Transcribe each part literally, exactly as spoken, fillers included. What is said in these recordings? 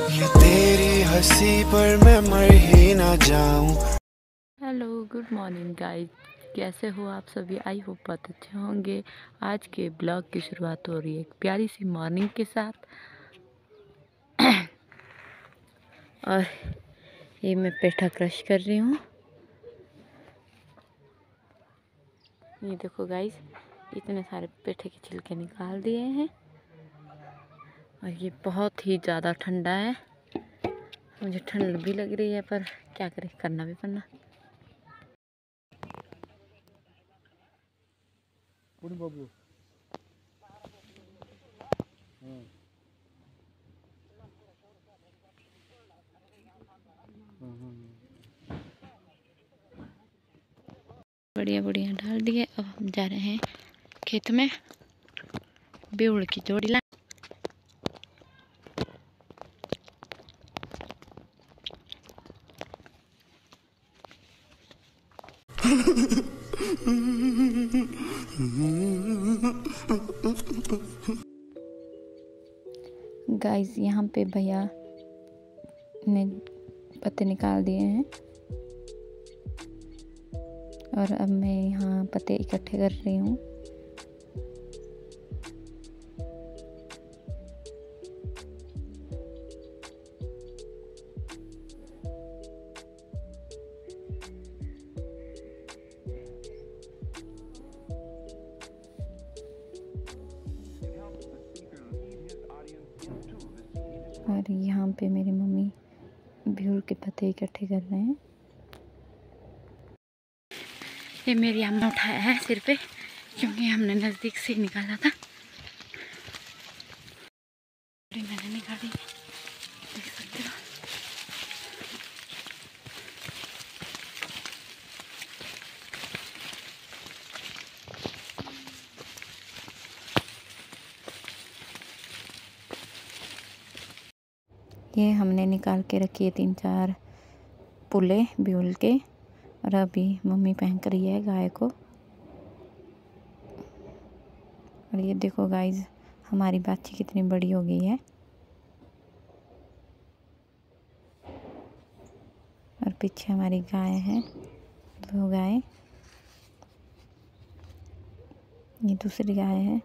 ये तेरी हंसी पर मैं मर ही ना जाऊं। हेलो गुड मॉर्निंग गाइस, कैसे हो आप सभी? आई होप बहुत अच्छे होंगे। आज के ब्लॉग की शुरुआत हो रही है एक प्यारी सी मॉर्निंग के साथ। और ये मैं पेठा क्रश कर रही हूँ। ये देखो गाइस, इतने सारे पेठे के छिलके निकाल दिए हैं। और ये बहुत ही ज़्यादा ठंडा है। मुझे ठंड भी लग रही है, पर क्या करें, करना भी पड़ना। बाबू बढ़िया बढ़िया डाल दिए। अब हम जा रहे हैं खेत में बेउड़ की जोड़ी ला। गाइस, यहाँ पे भैया ने पत्ते निकाल दिए हैं और अब मैं यहाँ पत्ते इकट्ठे कर रही हूँ। और यहाँ पे मेरी मम्मी बेउड़ के पत्ते इकट्ठे कर रहे हैं। ये मेरी अम्मा उठाया है सिर पे, क्योंकि हमने नज़दीक से निकाला था। मैंने निकाली, देख सकते हो। ये हमने निकाल के रखी है तीन चार पुले बेउड़ के, और अभी मम्मी पहन रही है गाय को। और ये देखो गाइस, हमारी बाछी कितनी बड़ी हो गई है। और पीछे हमारी गाय है, दो गाय। ये दूसरी गाय है।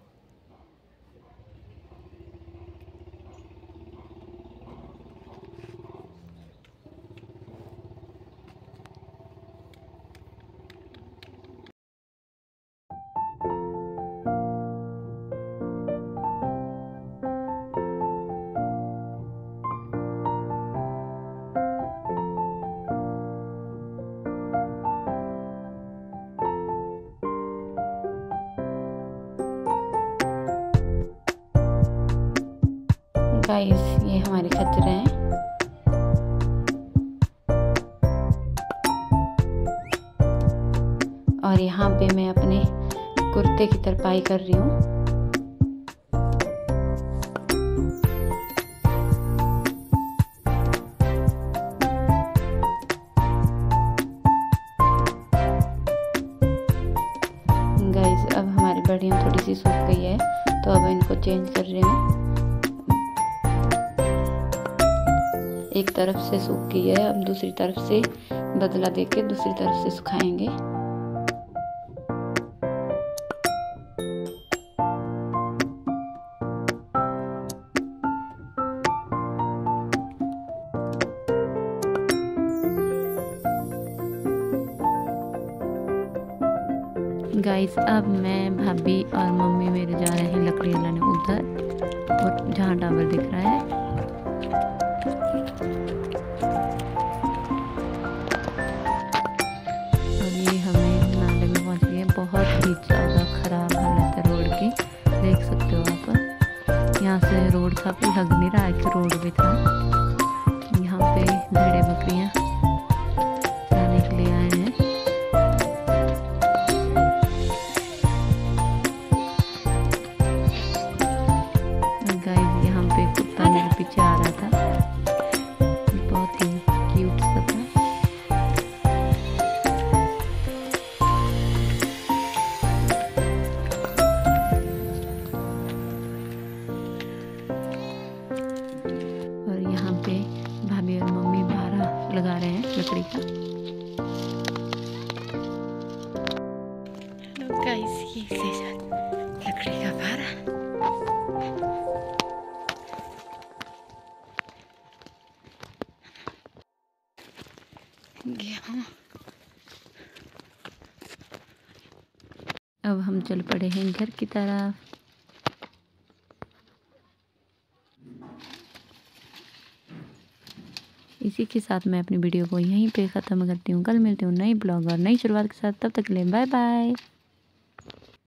गाइस, ये हमारे खच्चर हैं। और यहाँ पे मैं अपने कुर्ते की तरपाई कर रही हूँ। गाइस, अब हमारी बढ़िया थोड़ी सी सूख गई है, तो अब इनको चेंज कर रही हूँ। एक तरफ से सूख गई है, अब दूसरी तरफ से बदला देके दूसरी तरफ से सुखाएंगे। गाइस, अब मैं, भाभी और मम्मी मेरे जा रहे हैं लकड़ी लाने उधर, और जहाँ टावर दिख रहा है। और ये हमें नाले में पहुँच गए। बहुत ही ज़्यादा खराब हालत है रोड की, देख सकते हो आप। यहाँ से रोड था, भी लग नहीं रहा है कि रोड भी था। यहाँ पे भेड़े बकरियाँ जाने के लिए आए हैं। गाइस, यहाँ पे कुत्ता मेरे पीछे आ रहा था, बहुत ही क्यूट सा था। और यहाँ पे लकड़ी का। गाइस ये ले जा लकड़ी का भारा। गेहूँ अब हम चल पड़े हैं घर की तरफ। इसी के साथ मैं अपनी वीडियो को यहीं पे ख़त्म करती हूँ। कल मिलती हूँ नई ब्लॉग और नई शुरुआत के साथ। तब तक के लिए बाय बाय।